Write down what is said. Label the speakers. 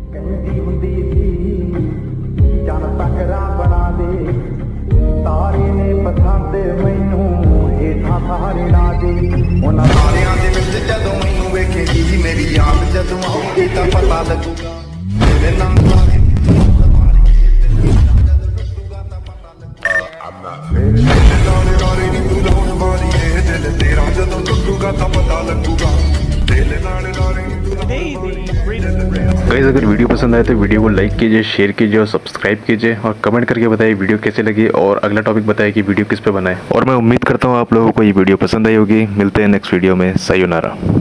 Speaker 1: ਕਹਿੰਦੀ ਹੁੰਦੀ ਸੀ ਜਨ ਤਕਰਾ ਬਣਾ ਦੇ ਤਾਰੇ ਨੇ ਪਸੰਦ ਮੈਨੂੰ ਹੇਠਾਂ ਸਾਰੇ ਨਾ ਦੇ ਉਹਨਾਂ ਸਾਰਿਆਂ ਦੇ ਵਿੱਚ ਜਦੋਂ ਮੈਨੂੰ ਵੇਖੇਗੀ ਮੇਰੀ ਯਾਦ ਜਦੋਂ ਆਉਂਦੀ ਤਾਂ ਪਤਾ ਲੱਗੂਗਾ ਮੇਰੇ ਨਾਲ
Speaker 2: गाइस अगर वीडियो पसंद आए तो वीडियो को लाइक कीजिए, शेयर कीजिए और सब्सक्राइब कीजिए और कमेंट करके बताइए वीडियो कैसे लगी और अगला टॉपिक बताइए कि वीडियो किस पे बनाए। और मैं उम्मीद करता हूँ आप लोगों को ये वीडियो पसंद आई होगी। मिलते हैं नेक्स्ट वीडियो में। सायोनारा।